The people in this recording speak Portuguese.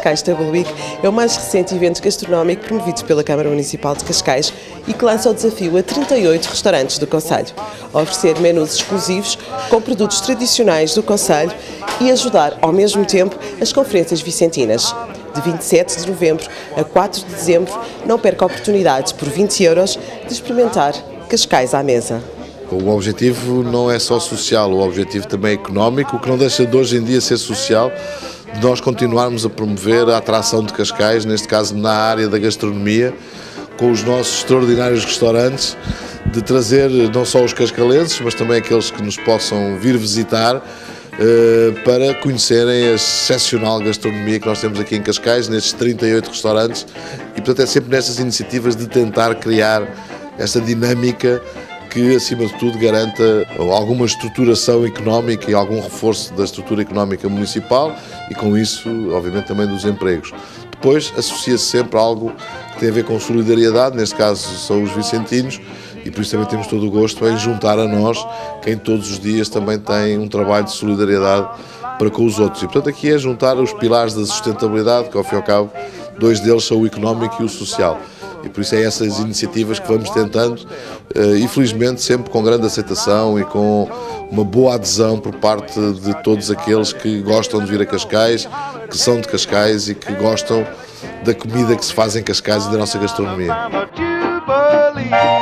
Cascais Table Week é o mais recente evento gastronómico promovido pela Câmara Municipal de Cascais e que lança o desafio a 38 restaurantes do concelho, a oferecer menus exclusivos com produtos tradicionais do concelho e ajudar, ao mesmo tempo, as conferências vicentinas. De 27 de novembro a 4 de dezembro, não perca a oportunidade, por 20 euros, de experimentar Cascais à mesa. O objetivo não é só social, o objetivo também é económico, o que não deixa de hoje em dia ser social, de nós continuarmos a promover a atração de Cascais, neste caso na área da gastronomia, com os nossos extraordinários restaurantes, de trazer não só os cascalenses, mas também aqueles que nos possam vir visitar, para conhecerem a excepcional gastronomia que nós temos aqui em Cascais, nestes 38 restaurantes, e portanto é sempre nestas iniciativas de tentar criar esta dinâmica que, acima de tudo, garanta alguma estruturação económica e algum reforço da estrutura económica municipal e, com isso, obviamente, também dos empregos. Depois, associa-se sempre a algo que tem a ver com solidariedade, neste caso são os vicentinos, e por isso também temos todo o gosto em juntar a nós quem todos os dias também tem um trabalho de solidariedade para com os outros. E, portanto, aqui é juntar os pilares da sustentabilidade, que, ao fim e ao cabo, dois deles são o económico e o social. E por isso é essas iniciativas que vamos tentando, e felizmente sempre com grande aceitação e com uma boa adesão por parte de todos aqueles que gostam de vir a Cascais, que são de Cascais e que gostam da comida que se faz em Cascais e da nossa gastronomia.